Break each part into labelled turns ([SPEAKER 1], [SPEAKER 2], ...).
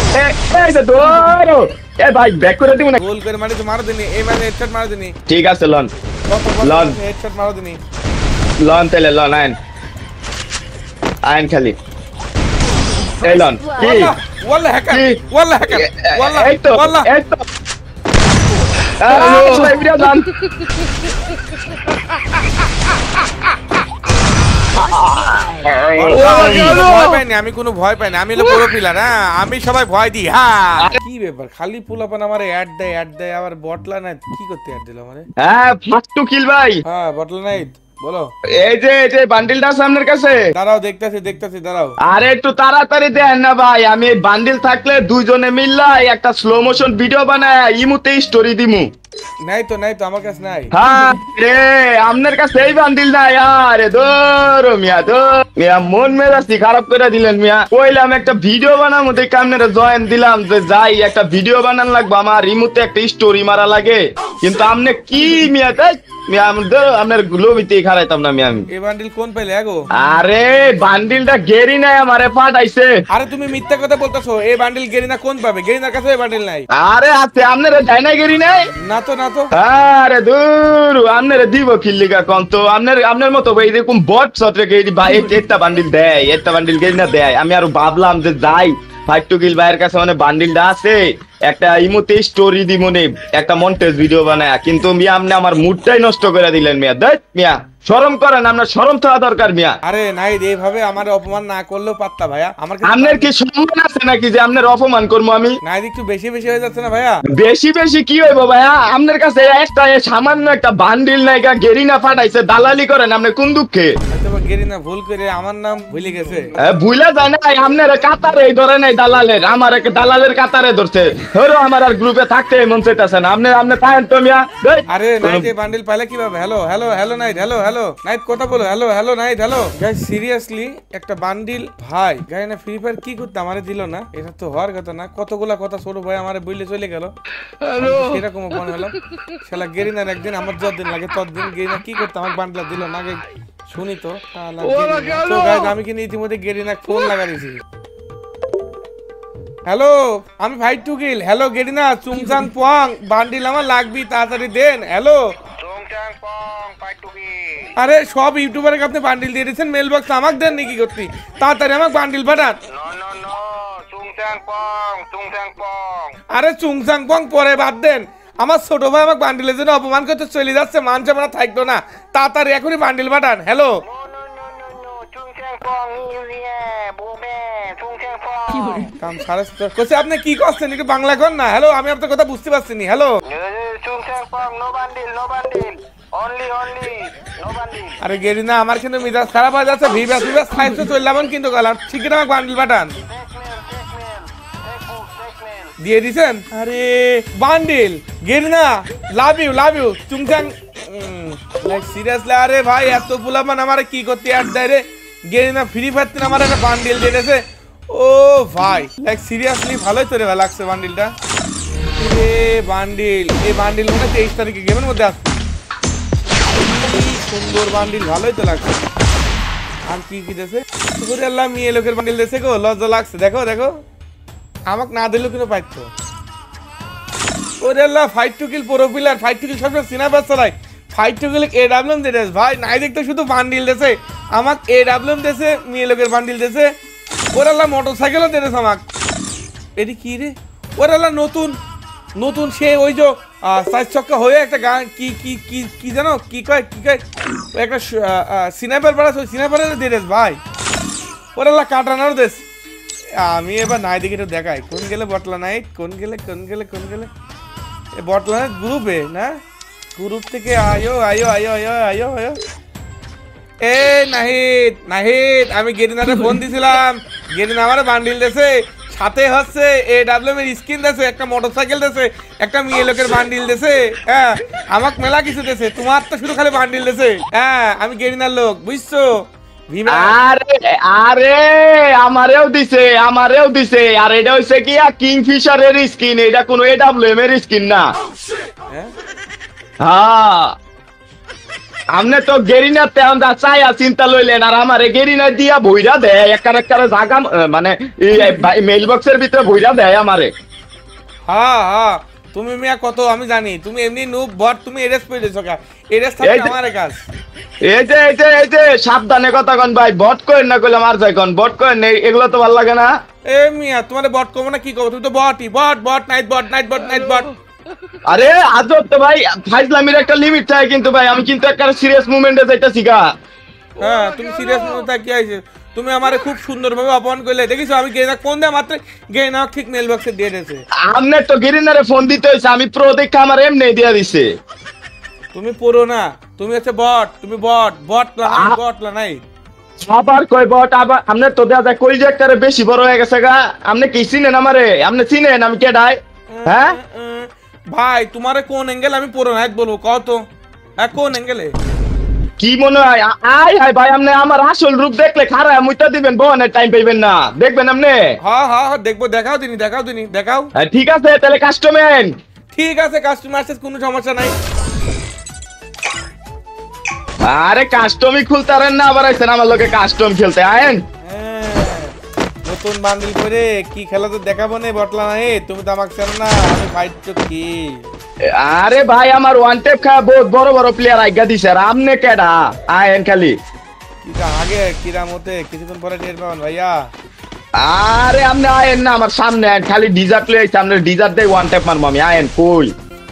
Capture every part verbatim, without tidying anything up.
[SPEAKER 1] এই যে ধরো এ ভাই ব্যাক করে দিব না
[SPEAKER 2] গোল করে মারি তো মারো দিনি এই মানে হেডশট মারো দিনি
[SPEAKER 1] ঠিক আছে লন
[SPEAKER 2] কত
[SPEAKER 1] লন
[SPEAKER 2] হেডশট মারো দিনি
[SPEAKER 1] লন তেলে লন আইন আইন খালি এই লন কি
[SPEAKER 2] ওয়াল্লাহ হ্যাকার
[SPEAKER 1] কি?
[SPEAKER 2] ওয়াল্লাহ হ্যাকার ওয়াল্লাহ
[SPEAKER 1] এই তো
[SPEAKER 2] ওয়াল্লাহ
[SPEAKER 1] এই তো আরে ভাই বিরা লন
[SPEAKER 2] ভয় পাইনি আমি কোনো ভয় পাইনি আমি হলো পুরো পিলার হ্যাঁ আমি সবাই ভয় দিই হ্যাঁ কি ব্যাপার খালি পোলাপান আমার অ্যাড দেয় অ্যাড দেয় আবার বটলা নাই কি করতে অ্যাড দিল আমারে
[SPEAKER 1] হ্যাঁ ফার্স্ট টু কিল ভাই
[SPEAKER 2] হ্যাঁ বটলা নাই বলো
[SPEAKER 1] এই যে এই যে বান্ডিলটা আছে আপনার কাছে
[SPEAKER 2] দাঁড়াও দেখতেছি দেখতেছি দাঁড়াও
[SPEAKER 1] আরে একটু তাড়াতাড়ি দেন না ভাই আমি এই বান্ডিল থাকলে দুইজনে মিললা একটা স্লো মোশন ভিডিও বানায় ইমুতে স্টোরি দিমু
[SPEAKER 2] নাই তো নাই তো আমার কাছে নাই
[SPEAKER 1] হ্যাঁ রে আপনার কাছে এই বান্ডিল নাই আরে ধরো মিয়া ধর মিয়া মন মেজাজটি খারাপ করে দিলেন মিয়া কইলাম একটা ভিডিও বানাবো দেখে আপনারা জয়েন দিলাম যে যাই একটা ভিডিও বানান লাগবে আমার রিমুতে একটা স্টোরি মারা লাগে কিন্তু আপনি কি মিয়া তাই মিয়া আমাদের আপনার লবিতে খারাইতাম না মিয়া আমি
[SPEAKER 2] এই বান্ডিল কোন পাইলে আগো
[SPEAKER 1] আরে বান্ডিলটা গেরি নাই আমারে পাঠাইছে
[SPEAKER 2] আরে তুমি মিথ্যা কথা বলতেছো এই বান্ডিল গেরিনা কোন পাবে গেরিনার কাছে এই বান্ডিল নাই
[SPEAKER 1] আরে আছে আপনারা যাই না গেরি নাই
[SPEAKER 2] না তো না তো
[SPEAKER 1] আরে দূর আপনারা দিব কিল্লিগা কোন তো আপনার আপনার মতো ভাই এরকম বট সত্রে গেরি ভাই একটা বান্ডিল দেয় একটা বান্ডিল গেরি না দেয় আমি আরো ভাবলাম যে যাই ফাইভ টু কিল ভাইয়ের কাছে মানে বান্ডিলটা আছে একটা ইমোতে স্টোরি দি মনে একটা মন্টেজ ভিডিও বানায় কিন্তু মিয়া আপনি আমার মুডটাই নষ্ট করে দিলেন মিয়া দেখ মিয়া শরম করেন আপনার শরম থাকা দরকার মিয়া
[SPEAKER 2] আরে নাই এইভাবে আমার অপমান না করলেও পারতা ভাইয়া আমার কাছে
[SPEAKER 1] আপনার কি সম্মান আছে নাকি যে আপনার অপমান করবো আমি
[SPEAKER 2] নাই একটু বেশি বেশি হয়ে যাচ্ছে না ভাইয়া
[SPEAKER 1] বেশি বেশি কি হইব ভাইয়া আপনার কাছে একটা এ সামান্য একটা বান্ডিল নাইকা গেরিনা ফাটাইছে দালালি করেন আপনি কোন দুঃখে
[SPEAKER 2] হয়তো বা গেরিনা ভুল করে আমার নাম ভুলে গেছে
[SPEAKER 1] এ, ভুলে যায় না আপনার কাতারে এই ধরে নাই দালালের আমার এক দালালের কাতারে ধরছে ধরো আমার আর গ্রুপে থাকতে মন চাইতেছে না আপনি আপনি থাকেন তো মিয়া দেই।
[SPEAKER 2] আরে নাইট এই বান্ডিল পাইলে কিভাবে hello hello hello night hello hello night কথা বলো hello hello night hello guys seriously একটা বান্ডিল ভাই গাই না ফ্রি ফায়ার কি করতে আমারে দিল না এটা তো হওয়ার কথা না কতগুলা কথা ছোট ভাই আমারে বইলে চলে গেল সেরকম মনে হলো শালা গেরিনার একদিন আমার যতদিন লাগে ততদিন গেরিনা কি করতে আমার বান্ডিল দিল না আগে শুনি তো শালা গেরিনা। তো গাইস আমি কিন্তু ইতিমধ্যে গেরিনা ফোন লাগা দিয়েছি হ্যালো আমি ভাই টু গিল হ্যালো গেরিনা চুংচাং পং বান্ডিল আমার লাগবি তাড়াতাড়ি দেন হ্যালো আরে সব ইউটিউবারকে আপনি বান্ডিল দিয়ে দিয়েছেন মেল বক্স আমাকে দেন নাকি করতে তাড়াতাড়ি আমাকে বান্ডিল পাঠান আরে চুংচাং পং পরে বাদ দেন আমার ছোট ভাই আমাকে বান্ডিলের জন্য অপমান করতে চলে যাচ্ছে মানছে আমরা থাকতো না তাড়াতাড়ি এখনই বান্ডিল পাঠান হ্যালো আপনি কি করছেন একটু বাংলা কর না হ্যালো আমি আপনার কথা বুঝতে পারছি নি হ্যালো আরে গেরিনা আমার কিন্তু মিজাজ খারাপ হয়ে যাচ্ছে ভিভাস ভিভাস ফাইভে চললাম কিন্তু গেলাম ঠিক আছে আমাকে বান্ডিল পাঠান দিয়ে দিছেন আরে bundle Garena love you love you চুংচাং লাইক সিরিয়াসলি আরে ভাই এত ফুলামান আমারে কি করতে অ্যাড দেয় রে গেরিনা ফ্রি ফায়ার তিন আমার একটা বান্ডিল দিয়ে দিয়েছে ও ভাই লাইক সিরিয়াসলি ভালোই তো রে ভালো লাগছে বান্ডিলটা এ বান্ডিল এই বান্ডিল মনে তেইশ তারিখে গেমের মধ্যে আসছে সুন্দর বান্ডিল ভালোই তো লাগছে আর কি কি দেশে ওরে আল্লাহ মেয়ে লোকের বান্ডিল দেশে গো লজ্জা লাগছে দেখো দেখো আমাকে না দিলেও কিন্তু পাইতো ওরে আল্লাহ fight to kill pro player fight to kill সবসময় সিনেমা চালায় ফাইট টু কিল এ ডাব্লিউএম দেছে ভাই নাই দেখতে শুধু বান্ডিল দেছে আমাকে এ ডাব্লিউএম দেছে মেয়ে লোকের বান্ডিল দেছে ওরে আল্লাহ মোটরসাইকেলও দেছে আমাকে এটি কি রে ওরে আল্লাহ নতুন নতুন সে ওই যে চার চক্কা হয়ে একটা গান কি কি কি কি জানো কি কয় কি কয় একটা সিনেমার পাড়া ওই সিনেমারের দেশ ভাই ওরে আল্লাহ কাটানোর দেশ আমি এবার নাই দেখি একটু দেখাই কোন গেলে বটলা নাইট কোন গেলে কোন গেলে কোন গেলে এ বটলা নাইট গ্রুপে না গ্রুপ থেকে আয়ো আয়ো আয়ো আয়ো আয়ো আয়ো এ নাহিদ নাহিদ আমি গেরিনারে ফোন দিছিলাম গেরিনা আমার বান্ডিল দেছে সাথে হচ্ছে এ ডাব্লিউএম এর স্কিন দেছে একটা মোটরসাইকেল দেছে একটা মেয়ে লোকের বান্ডিল দেছে হ্যাঁ আমাক মেলা কিছু দেছে তোমার তো শুধু খালি বান্ডিল দেছে হ্যাঁ আমি গেরিনার লোক বুঝছো
[SPEAKER 1] আরে আরে আমারেও দিছে আমারেও দিছে আর এটা হইছে কি কিংফিশারের স্কিন এটা কোনো এডব্লিউএম এর স্কিন না হ্যাঁ আমনে তো গেরিনা তেমন দা চাইয়া চিন্তা লইলেন আর আমারে গেরিনা দিয়া বইরা দেয় একার একারে জায়গা মানে মেইল বক্সের ভিতরে বইরা দেয় আমারে।
[SPEAKER 2] হ্যাঁ হ্যাঁ তুমি মিয়া কত আমি জানি, তুমি এমনি নুব বট, তুমি এরেস পেয়েছো কা এরেস থাকে আমারে কাজ।
[SPEAKER 1] এই যে এই যে এই যে সাবধানে কথা কন ভাই, বট করেন না কইলাম আর যাই কন, বট করেন এগুলো তো ভালো লাগে না।
[SPEAKER 2] এ মিয়া তোমারে বট কব না কি কব, তুমি তো বটই, bot bot night bot night bot night bot.
[SPEAKER 1] আরে আজব তো ভাই, ফাইজলামির একটা লিমিট থাকে কিন্তু ভাই, আমি কিন্তু একটা সিরিয়াস মুভমেন্টে যাইতাছি গা।
[SPEAKER 2] হ্যাঁ তুমি সিরিয়াস মুভমেন্টে কি আইছে, তুমি আমারে খুব সুন্দরভাবে অপমান করলে, দেখিছো আমি গেনা কোন দে মাত্র গেনা ঠিক মেল বক্সে দিয়ে দিয়েছে।
[SPEAKER 1] আমনে তো গেরিনারে ফোন দিতে হইছে, আমি প্রো দেখে আমার এমনি দিয়া দিছে।
[SPEAKER 2] তুমি পুরো না, তুমি হচ্ছে বট, তুমি বট বট না বট না নাই।
[SPEAKER 1] আবার কই বট, আবার আমনে তো দেয়া যায় কই যে একটারে বেশি বড় হয়ে গেছে গা। আমনে কি চিনেন আমারে? আমনে চিনেন আমি কেডাই? হ্যাঁ
[SPEAKER 2] ভাই তোমারে কোন অ্যাঙ্গেল আমি পুরো নাইট বলবো কও তো, হ্যাঁ কোন অ্যাঙ্গেলে
[SPEAKER 1] কি মনে হয়? আই হাই ভাই, আমনে আমার আসল রূপ দেখলে খারাপ মুইতা দিবেন, বহনের টাইম পাইবেন না, দেখবেন আমনে?
[SPEAKER 2] হ্যাঁ হ্যাঁ হ্যাঁ দেখবো, দেখাও দিনি দেখাও দিনি দেখাও।
[SPEAKER 1] ঠিক আছে তাহলে কাস্টমেন,
[SPEAKER 2] ঠিক আছে কাস্টমার সাথে কোনো সমস্যা নাই।
[SPEAKER 1] আরে কাস্টমই খুলতারেন না, আবার আইছেন আমার লগে কাস্টম খেলতে আয়েন।
[SPEAKER 2] নতুন বান্ডিল করে কি খেলা তো দেখাবো না বটলা না, এ তুমি তো আমাকে চেনো না, আমি ফাইট তো কি।
[SPEAKER 1] আরে ভাই আমার ওয়ান টেপ খা বহুত বড় বড় প্লেয়ার আইগা দিছে, আর আমনে কেডা? আয়েন খালি
[SPEAKER 2] কিটা আগে কিরাম হতে কিছুক্ষণ পরে টের পাবেন ভাইয়া।
[SPEAKER 1] আরে আমনে আয়েন না আমার সামনে, আয়েন খালি ডিজার্ট লই আইছে, আমনে ডিজার্ট দেই ওয়ান টেপ মারবো আমি। আয়েন কই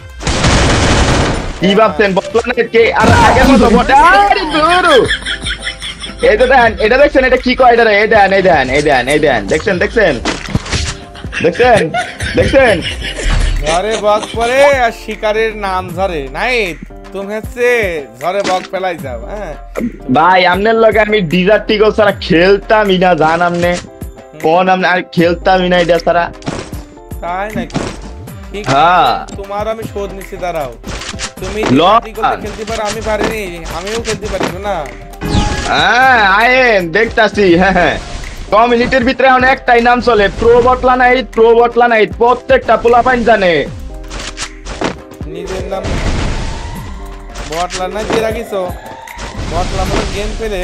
[SPEAKER 1] কি ভাবছেন বটলা না কে? আর আগে মতো বটে। আরে দূরু এই তো দেন, এটা দেখছেন এটা কি কয়? এটা এই দেন এই দেন এই দেন এই দেন, দেখছেন দেখছেন দেখছেন দেখছেন
[SPEAKER 2] ঝরে বক পরে আর শিকারের নাম ঝরে নাই, তুমি হচ্ছে ঝরে বক ফেলাই যাও। হ্যাঁ
[SPEAKER 1] ভাই আমনের লগে আমি ডিজার্ট টিগল ছাড়া খেলতামই না, জান আমনে কোন আমনে আর খেলতামই না এটা ছাড়া।
[SPEAKER 2] তাই নাকি? ঠিক
[SPEAKER 1] হ্যাঁ
[SPEAKER 2] তোমার আমি শোধ নিচ্ছি, দাঁড়াও। তুমি
[SPEAKER 1] লক
[SPEAKER 2] খেলতে পারো, আমি পারিনি, আমিও খেলতে পারি না।
[SPEAKER 1] হ্যাঁ আয়েন দেখতাছি। হ্যাঁ হ্যাঁ কমিউনিটির ভিতরে এখন একটাই নাম চলে, প্রো বটলা নাইট, প্রো বটলা নাইট, প্রত্যেকটা পোলাপাইন জানে।
[SPEAKER 2] নিজের নাম বটলা না দিয়ে রাখিছো, বটলা মানে গেম পেলে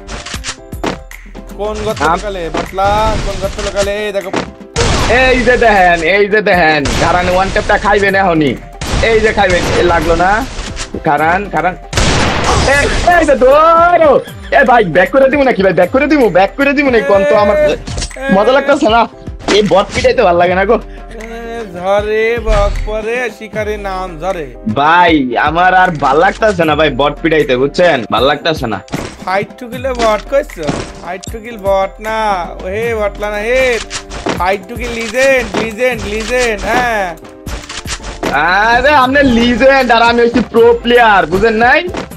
[SPEAKER 2] কোন গর্ত লাগালে বটলা, কোন গর্ত লাগালে? এই দেখো
[SPEAKER 1] এই যে দেখেন এই যে দেখেন, কারণ ওয়ান টেপটা খাইবেন এখনই, এই যে খাইবেন, লাগলো না? কারণ কারণ এই যে ধরো, এ ভাই ব্যাক করে দিব নাকি? ভাই ব্যাক করে দিব, ব্যাক করে দিব নাকি? কোন তো আমার মজা লাগতেছে না, এই বট পিটাইতে ভালো লাগে না গো।
[SPEAKER 2] ঝরে বক পরে শিকারের নাম ঝরে।
[SPEAKER 1] ভাই আমার আর ভাল লাগতেছে না ভাই বট পিটাইতে, বুঝছেন? ভাল লাগতেছে না।
[SPEAKER 2] ফাইট টু কিল বট কইছো? ফাইট টু কিল বট না হে বটলা না, হে fight to kill legend legend legend. হ্যাঁ
[SPEAKER 1] আরে আপনি লিজেন্ড আর আমি হচ্ছি প্রো প্লেয়ার, বুঝেন নাই?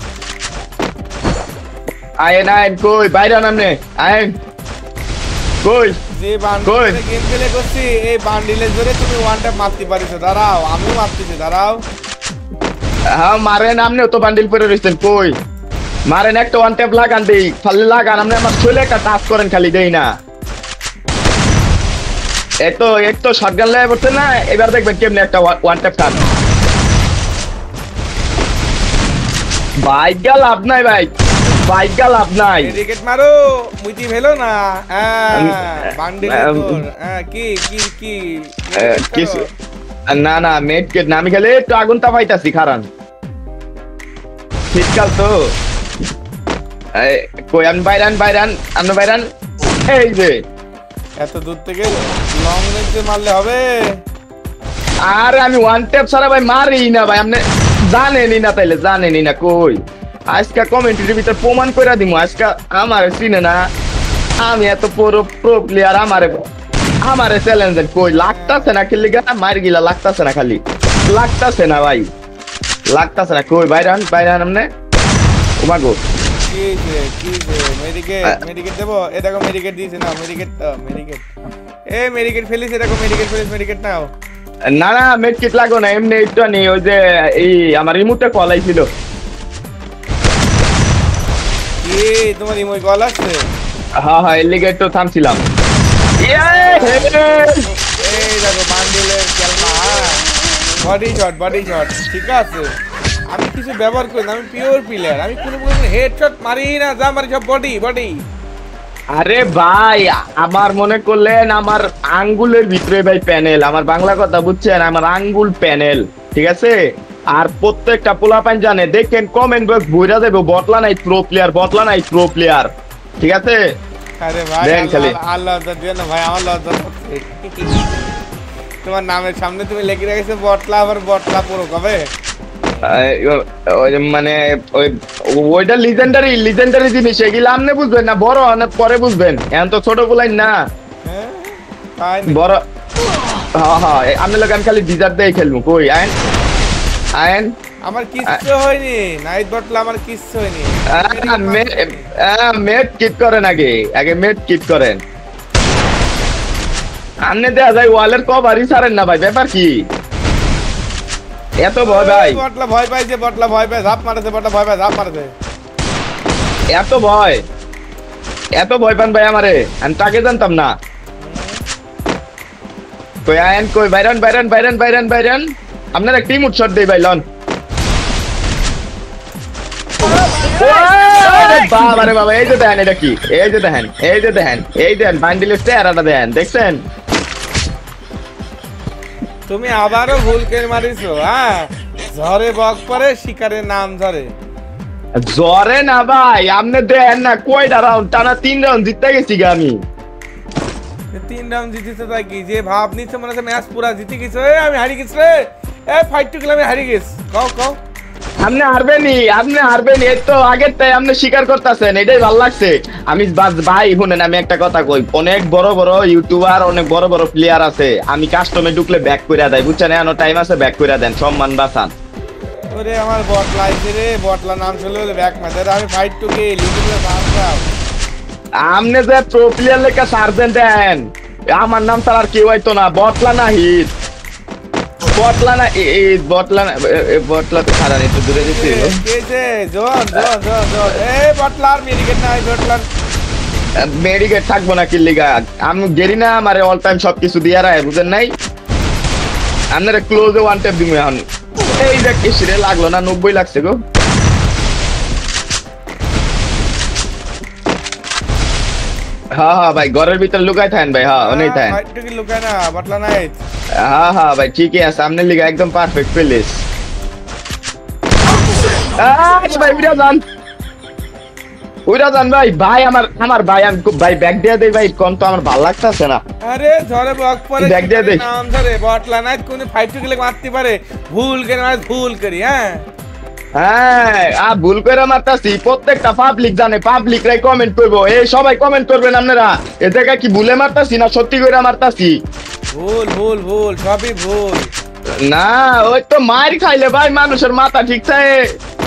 [SPEAKER 1] আয়েন আয়েন কই বাইরে নামনে আয়েন কই
[SPEAKER 2] যে বান্ডিলে গেম খেলে করছি, এই বান্ডিলের জোরে তুমি ওয়ান ট্যাপ মারতে পারিছো, দাঁড়াও আমিও মারতেছি, দাঁড়াও।
[SPEAKER 1] হ্যাঁ মারেন, আপনিও তো বান্ডিল পরে রয়েছেন, কই মারেন একটা ওয়ান ট্যাপ লাগান দেই, খালি লাগান, আপনি আমার চলে একটা টাচ করেন খালি, দেই না। এক তো এক তো শটগান লাগে পড়ছে না, এবার দেখবেন কেমনে একটা ওয়ান ট্যাপ টান। বাইক লাভ নাই ভাই, বাইক লাভ নাই।
[SPEAKER 2] ক্রিকেট মারো মুইতি ভেলো না। হ্যাঁ বান্ডিল হ্যাঁ কি কি কি
[SPEAKER 1] কিছু না না মেট কেট না, আমি খেলে একটু আগুন তাপাইতাছি, খারান শীতকাল তো। কই আমি বাইরান বাইরান আপনি বাইরান, এই যে
[SPEAKER 2] এত দূর থেকে লং রেঞ্জে মারলে হবে?
[SPEAKER 1] আরে আমি ওয়ান ট্যাপ ছাড়া ভাই মারি না ভাই, আপনি জানেনই না, তাইলে জানেনই না। কই আজকে কমেন্ট্রির ভিতরে প্রমাণ করে দিব, আজকে আমার চিনে না, আমি এত পুরো প্রো প্লেয়ার, আমারে আমারে চ্যালেঞ্জ কই লাগতাছে না, খেললি গা মার গিলা লাগতাছে না, খালি লাগতাছে না ভাই, লাগতাছে না। কই বাইরান বাইরান আপনি ওমাগো
[SPEAKER 2] কি যে কি যে মেডিকেট মেডিকেট দেবো? এ দেখো মেডিকেট দিয়েছে না, মেডিকেট মেডিকেট এ মেডিকেট ফেলিস, এ দেখো মেডিকেট ফেলিস, মেডিকেট নাও।
[SPEAKER 1] না না মেডকিট লাগো না, এমনি একটু নেই, ওই যে এই আমার রিমোটে কল আইছিল।
[SPEAKER 2] কি তোমার ইমোই কল আসছে?
[SPEAKER 1] হ্যাঁ হ্যাঁ এর লিগে একটু থামছিলাম।
[SPEAKER 2] এই দেখো বান্ডিলের খেলনা, বডি শট বডি শট, ঠিক আছে আমি কিছু ব্যবহার করি না, আমি পিওর প্লেয়ার, আমি কোনো কোনো হেডশট মারি না, যা মারি সব বডি বডি।
[SPEAKER 1] আরে ভাই আমার মনে করলেন আমার আঙ্গুলের ভিতরে ভাই প্যানেল, আমার বাংলা কথা বুঝছেন, আমার আঙ্গুল প্যানেল, ঠিক আছে। আর প্রত্যেকটা পোলাপান জানে, দেখেন কমেন্ট বক্স ভইরা দেব বটলা নাই প্রো প্লেয়ার, বটলা নাই প্রো প্লেয়ার, ঠিক আছে।
[SPEAKER 2] আরে ভাই
[SPEAKER 1] দেন খালি।
[SPEAKER 2] আল্লাহ আল্লাহ লজ্জা দিও না ভাই, আমার লজ্জা করছে। তোমার নামের সামনে তুমি লিখে রেখেছো বটলা, আবার বটলা পুরো কবে?
[SPEAKER 1] আহ, ওই যে মানে ওই ওইটা লিজেন্ডারি লিজেন্ডারি জিনিস, এগুলো আপনি বুঝবেন না, বড় অনেক পরে বুঝবেন, এখন তো ছোট বলাই না
[SPEAKER 2] হ্যাঁ তাই নাকি?
[SPEAKER 1] বড়। হ্যাঁ হ্যাঁ আপনি লোক আমি খালি ডিজার্ট দিয়ে খেলবো, কই আইন আইন।
[SPEAKER 2] আমার কিচ্ছু হয়নি নাইট বটলা, আমার কিচ্ছু হয়নি।
[SPEAKER 1] মেট কিট করেন আগে, আগে মেট কিট করেন। আপনি দেয়া যায় ওয়ালের কভারই ছাড়েন না ভাই, ব্যাপার কি এত ভয় ভাই?
[SPEAKER 2] বটলা ভয় পাইছে, বটলা ভয় পায় ঝাপ মারছে, বটলা ভয় পায় ঝাপ মারছে।
[SPEAKER 1] এত ভয় এত ভয় পান ভাই আমারে, আমি তাকে জানতাম না। কই আইন, কই বাইরান বাইরান বাইরান বাইরান বাইরান, আপনার টিম উৎসব দেই ভাই লন। বাবা রে বাবা, এই যে দেখেন এটা কি, এই যে দেখেন এই যে দেখেন এই দেখেন বান্ডিলের চেহারাটা দেখেন, দেখছেন?
[SPEAKER 2] তুমি আবারও ভুল করে মারিছো। হ্যাঁ ঝরে বক পরে শিকারের নাম ঝরে।
[SPEAKER 1] জ্বরে না ভাই, আপনি দেখেন না কয়টা রাউন্ড টানা, তিন রাউন্ড জিততে গেছি গা আমি।
[SPEAKER 2] তিন রাউন্ড জিতেছে তাই কি, যে ভাব নিচ্ছে মনে হচ্ছে ম্যাচ পুরা জিতে গেছে। এ আমি হারিয়ে গেছি রে, এ ফাইট টু কিলো আমি হারিয়ে গেছি। কও কও
[SPEAKER 1] আপনি হারবেনি, আপনি হারবেনি, এই তো আগের তাই আপনি স্বীকার করতেছেন, এটাই ভালো লাগছে। আমি ভাই শুনেন, আমি একটা কথা কই, অনেক বড় বড় ইউটিউবার, অনেক বড় বড় প্লেয়ার আছে, আমি কাস্টমে ঢুকলে ব্যাক করে দেয়, বুঝছেন? এখনো টাইম আছে, ব্যাক করে দেন, সম্মান বাঁচান।
[SPEAKER 2] ওরে আমার বটলা আইছে রে, বটলা নাম শুনলে বলে ব্যাক মারে। আমি ফাইট টু কে লিখে দাও।
[SPEAKER 1] আপনি যে প্রো প্লেয়ার লেখা সার্জেন্ট দেন, আমার নাম ছাড়া আর কেউ হইতো না, বটলা না হিট, বটলা না এই বটলা না, বটলা তো খারাপ, একটু দূরে যেতে হবে।
[SPEAKER 2] কেছে জন জন জন জন এই বটলার মেডিকেট নাই, বটলার
[SPEAKER 1] মেডিকেট থাকবো না কি লিগা, আমি গেরি না আমারে অল টাইম সবকিছু দিয়া রায়, বুঝেন নাই? আপনারা ক্লোজে ওয়ান ট্যাপ দিমু এখন। এই দেখ কিসরে লাগলো না, নব্বই লাগছে গো। হ্যাঁ হ্যাঁ ভাই ঘরের ভিতরে লুকাই থাকেন ভাই, হ্যাঁ অনেক থাকেন।
[SPEAKER 2] ফাইট টু কি লুকায় না, বটলা নাই।
[SPEAKER 1] হ্যাঁ হ্যাঁ ভাই ঠিকই আছে, আপনার লিগা একদম পারফেক্ট প্লেস। আরে ভাই উড়া যান, উড়া যান ভাই, ভাই আমার আমার ভাই, আমি খুব ভাই ব্যাক দিয়ে দেই ভাই, কোন তো আমার ভালো লাগতাছে না।
[SPEAKER 2] আরে ঝরে বক পরে
[SPEAKER 1] দেখ দে দেখ
[SPEAKER 2] নাম ধরে বটলা নাই, কোন ফাইট টু কিলো মারতে পারে, ভুল করে মার, ভুল করি। হ্যাঁ
[SPEAKER 1] হ্যাঁ আ ভুল করে মারতাছি, প্রত্যেকটা পাবলিক জানে, পাবলিক রাই কমেন্ট করবো, এই সবাই কমেন্ট করবেন আপনারা, এ জায়গা কি ভুলে মারতাছি না সত্যি করে মারতাছি?
[SPEAKER 2] ভুল ভুল ভুল সবই ভুল।
[SPEAKER 1] না ওই তো মার খাইলে ভাই মানুষের মাথা ঠিক থাকে।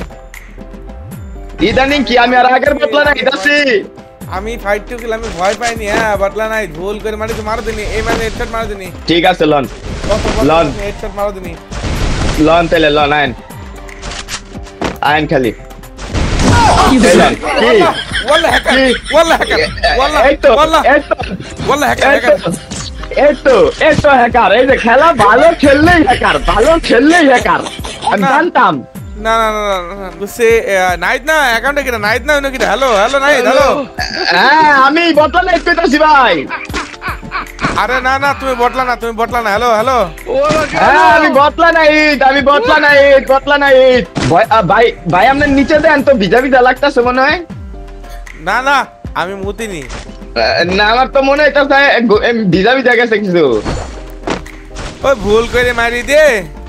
[SPEAKER 1] ইদানিং কি আমি আর আগের বদলা না ইদাছি?
[SPEAKER 2] আমি ফাইট টু কিলো আমি ভয় পাইনি। হ্যাঁ বটলা নাই, ভুল করে মারি তো মারো দিনি, এই মানে হেডশট মারো দিনি।
[SPEAKER 1] ঠিক আছে লন লন
[SPEAKER 2] হেডশট মারো দিনি,
[SPEAKER 1] লন তেলে লন আইন আইন খালি
[SPEAKER 2] والله والله هكر والله هكر والله والله والله هكر هكر
[SPEAKER 1] এই তো এই তো হ্যাকার, এই যে খেলা ভালো খেললেই হ্যাকার, ভালো খেললেই হ্যাকার, আমি জানতাম।
[SPEAKER 2] না না না না বুঝছে নাইট না অ্যাকাউন্টে কিনা নাইট না ওনো কিনা। Hello hello night hello.
[SPEAKER 1] হ্যাঁ আমি বটলা নাইট কইতাছি ভাই।
[SPEAKER 2] আরে না না তুমি বটলা না, তুমি বটলা না। হ্যালো হ্যালো
[SPEAKER 1] হ্যাঁ আমি বটলা নাইট, আমি বটলা নাইট, বটলা নাইট ভাই। ভাই আপনার নিচে দেন তো, ভিজা ভিজা লাগতাছে মনে হয়।
[SPEAKER 2] না না আমি মুতিনি।
[SPEAKER 1] না আমার তো মনে হইতাছে ভিজা ভিজা গেছে কিছু।
[SPEAKER 2] ওই ভুল করে মারি দে।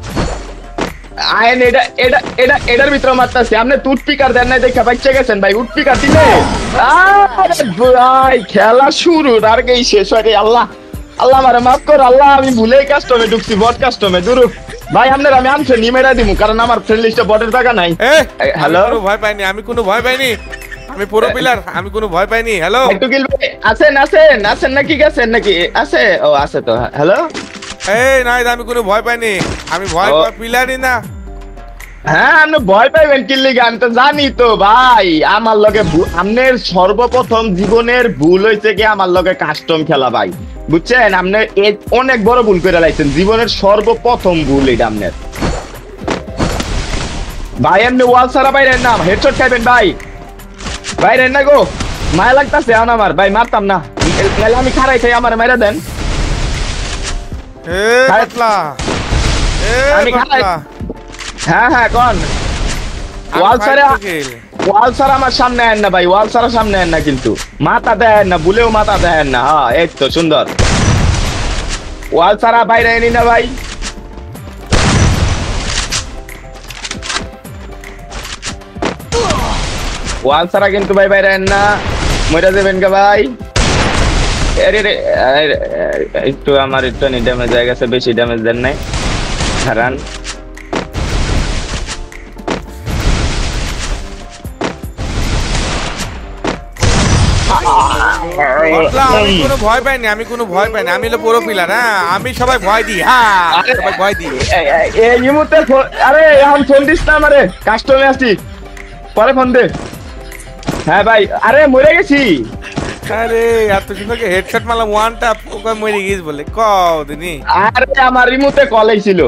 [SPEAKER 1] আইন এটা এটা এটা এটার ভিতরে মারতাছি, আপনি টুথপিকার দেন নাই দেখা বাচ্চা গেছেন ভাই, উঠপিকার দিলে আরে ভাই খেলা শুরু আর কি শেষ হয়। আল্লাহ আল্লাহ আমারে মাফ কর আল্লাহ, আমি ভুলেই কাস্টমে ঢুকছি, বট কাস্টমে। দূর ভাই আপনার আমি আমছে নিমেরা দিমু, কারণ আমার ফ্রেন্ড লিস্টে বটের টাকা নাই।
[SPEAKER 2] হ্যালো ভয় পাইনি, আমি কোনো ভয় পাইনি, আমি পুরো পিলার, আমি কোনো ভয় পাইনি। হ্যালো
[SPEAKER 1] টুকিল ভাই আছেন আছেন আছেন নাকি গেছেন নাকি? আছে ও আছে তো। হ্যালো
[SPEAKER 2] এই নাই আমি কোনো ভয় পাইনি, আমি ভয় পাই পিলারই না।
[SPEAKER 1] হ্যাঁ আপনি ভয় পাইবেন কি লিগে, আমি তো জানি তো ভাই। আমার লগে আপনার সর্বপ্রথম জীবনের ভুল হয়েছে কি আমার লগে কাস্টম খেলা ভাই, বুঝছেন? আপনি অনেক বড় ভুল করে লাইছেন, জীবনের সর্বপ্রথম ভুল এটা আপনার। ভাই এমনি ওয়াল ছাড়া বাইরে না হেডশট খাইবেন ভাই বাইরে না গো মায়া লাগতাছে আন আমার ভাই মারতাম না নাহলে আমি খারাই খাই আমার মাইরা দেন
[SPEAKER 2] এ
[SPEAKER 1] খাই-
[SPEAKER 2] পাতলা এ
[SPEAKER 1] আমি খাই-
[SPEAKER 2] পাতলা
[SPEAKER 1] হ্যাঁ হ্যাঁ কোন ওয়াল ছাড়া
[SPEAKER 2] কিল
[SPEAKER 1] ওয়াল ছাড়া আমার সামনে আন না ভাই ওয়াল ছাড়া সামনে আন না কিন্তু মাথা দেন না বুলেও মাথা দেন না হ্যাঁ এই তো সুন্দর ওয়াল ছাড়া বাইরে এনি না ভাই ওয়াল ছাড়া কিন্তু ভাই বাইরে আন না মরে যাবেন কে ভাই আরে রে আরে, একটু আমার একটু নি ড্যামেজ হয়ে গেছে বেশি ড্যামেজ দেন নাই হারান
[SPEAKER 2] পাতলা, আমি কোনো ভয় পাইনি আমি কোনো ভয় পাইনি আমি হলো পুরো পিলার হ্যাঁ আমি সবাই ভয় দিই হ্যাঁ সবাই ভয় দিই
[SPEAKER 1] এই- এই- এই মুহূর্তে ফো- আরে এখন ফোন দিস না আমারে কাস্টমে আসছি পরে ফোন দে হ্যাঁ ভাই আরে মরে গেছি
[SPEAKER 2] আরে এত সুন্দর হেডশট মারলাম ওয়ান টাপ ওকে মরে গিয়েছ বলে কও দিনি
[SPEAKER 1] আরে আমার রিমোটে কল ছিল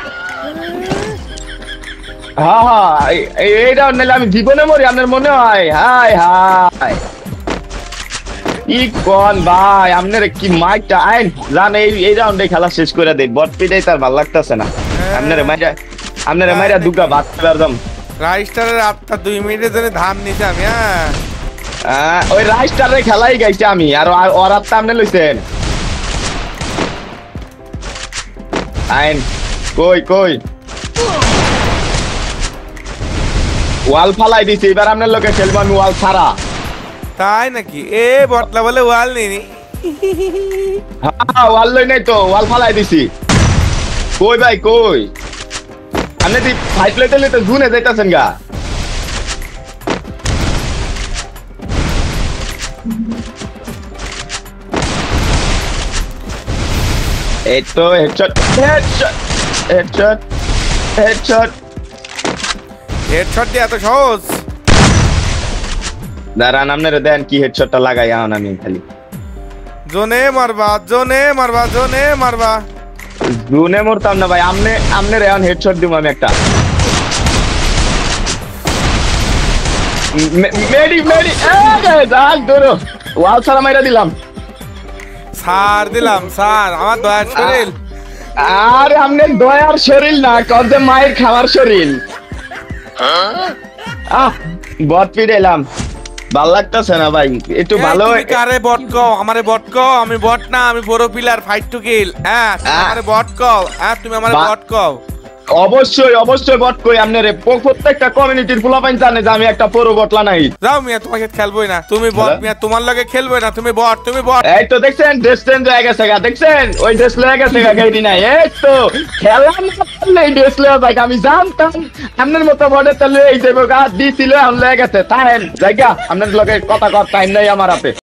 [SPEAKER 1] হ্যাঁ হ্যাঁ এই- এই- এই রাউন্ড নিলে আমি জীবনে মরি আপনার মনে হয় হাই হাই কি কোন ভাই আপনার কি মাইকটা আইন জান এই এই রাউন্ডে খেলা শেষ করে দেই বট পিটাই তার ভালো লাগতেছে না আপনারে মাইরা আপনারে মাইরা দুগা ভাত একদম
[SPEAKER 2] রাইস্টারের আটটা দুই মিনিটের জন্য ধান নিতে আমি হ্যাঁ
[SPEAKER 1] আহ, ওই রাইস্টারে খেলাই গাইছি আমি আর আর- ওর হাতটা আপনি লইছেন আইন কই কই ওয়াল ফালাই দিছি এবার আপনার লোকে খেলবো আমি ওয়াল ছাড়া
[SPEAKER 2] তাই নাকি এ বটলা বলে ওয়াল নিনি
[SPEAKER 1] হ্যাঁ ওয়াল লই নাই তো ওয়াল ফালাই দিছি কই ভাই কই আপনি দি ফাইট লইতে লইতে জুনে যাইতাছেন গা এই তো headshot headshot headshot headshot
[SPEAKER 2] headshot দিয়ে এত সহজ
[SPEAKER 1] দাঁড়ান আপনারা দেন কি হেডশটটা লাগাই এখন আমি খালি
[SPEAKER 2] জোনে মারবা জোনে মারবা জোনে মারবা
[SPEAKER 1] জুনে মরতাম না ভাই আমনে আমনের এখন হেডশট দিব আমি একটা মে- মেডি মেডি যাক ধরো ওয়াল ছাড়া মাইরা দিলাম
[SPEAKER 2] সার দিলাম সার আমার দয়ার শরীর
[SPEAKER 1] আরে আমনে দয়ার শরীর না কত মায়ের খাওয়ার শরীর আহ বট পিড়েলাম ভাল লাগতেছে না ভাই একটু ভালো
[SPEAKER 2] এই, তুমি কারে বট কও আমারে বট কও আমি বট না আমি বড় পিলার ফাইট টু কিল হ্যাঁ তুমি
[SPEAKER 1] আহ।
[SPEAKER 2] আমারে বট কও হ্যাঁ তুমি আমারে
[SPEAKER 1] বা-
[SPEAKER 2] বট কও
[SPEAKER 1] অবশ্যই অবশ্যই বট কই আপনারে প্রত্যেকটা কমিউনিটির পোলাপাইন জানে যে আমি একটা পুরো বটলা নাই
[SPEAKER 2] যাও মিয়া তোমাকে খেলবোই না তুমি বট
[SPEAKER 1] হ্যালো?
[SPEAKER 2] মিয়া তোমার লগে খেলবোই না তুমি বট তুমি বট
[SPEAKER 1] এই তো দেখছেন ড্রেস চেঞ্জ হয়ে গেছে গা দেখছেন ওই ড্রেস লয়ে গেছে গা গাইডি নাই এই তো খেলা না পারলে এই ড্রেস লয়ে ভাই আমি জানতাম আপনার মতো বডে তাহলে এই দেবো গা দিছিল আম লয়ে গেছে তাহেন জায়গা আপনার লগে কথা কর টাইম নাই আমার হাতে